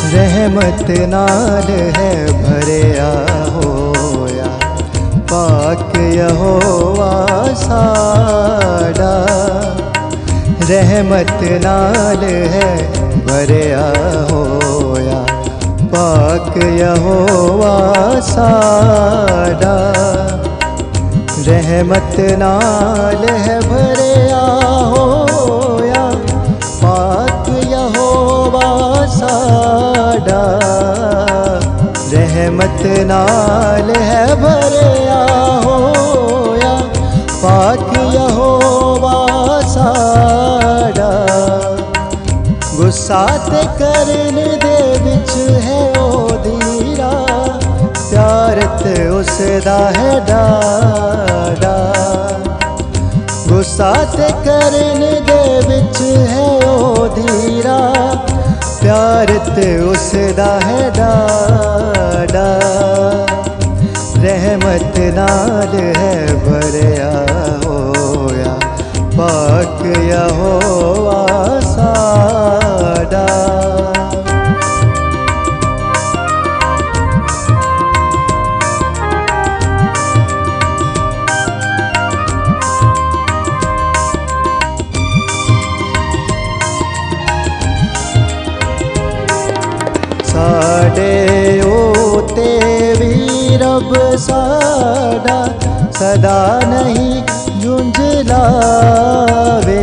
रहमत नाल है भरिया होया पाक यहोवा साड़ा। रहमत नाल है भरिया होया पाक यहोवा साड़ा। रहमत नाल है भरिया होया पाक यहोवा साड़ा। रहमत नाल है भरिया होया पाक यहोवा साड़ा। गुस्सा ते करन दे विच है ओ धीरा प्यार ते उसदा है डाड़ा। गुस्सा ते करन दे विच है ओ धीरा प्यार ते उसदा है डाड़ा। रहमत नाल है भरिया होया पाक यहोवा साड़ा। साडे ओते भी रब साड़ा सदा नहीं झुंझलावे।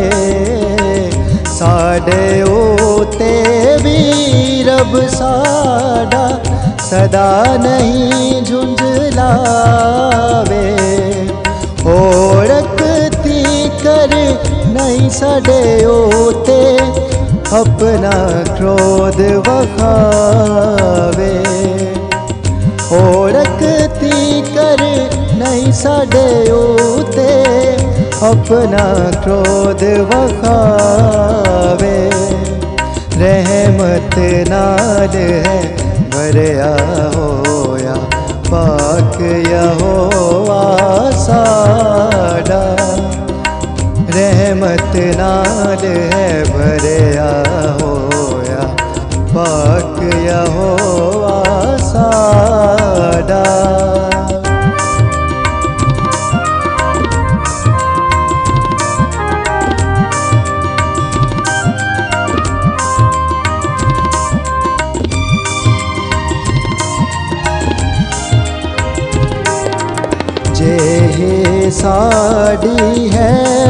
साडे ओते भी रब साड़ा सदा नहीं झुंझलावे। ओढ़कती कर नहीं साडे ओते अपना क्रोध वखावे। ओढ़कती कर नहीं साडे ओते अपना क्रोध वखावे। रहमत नाल है भरिया होया पाक यहोवा साड़ा। रहमत नाल है भरिया होया पाक यहोवा साड़ा। जे साड़ी है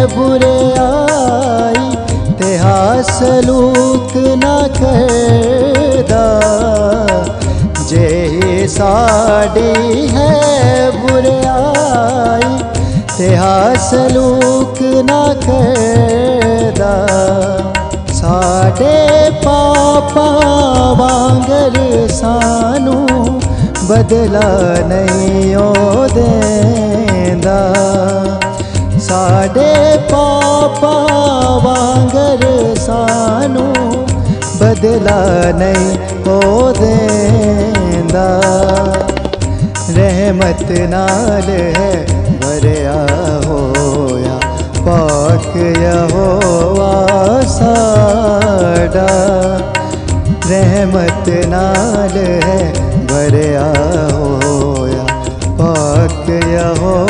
बुराई तेहा सलूक न करदा। जे साड़ी है बुराई तेहा सलूक न करदा। साडे पापा वांगर सानू बदला नहीं ओ देंदा। साडे पापा वांगर सानू बदला नहीं ओ देंदा। रहमत नाल है भरिया होया पाक यहोवा साड़ा। रहमत नाल है भरिया होया पाक यहोवा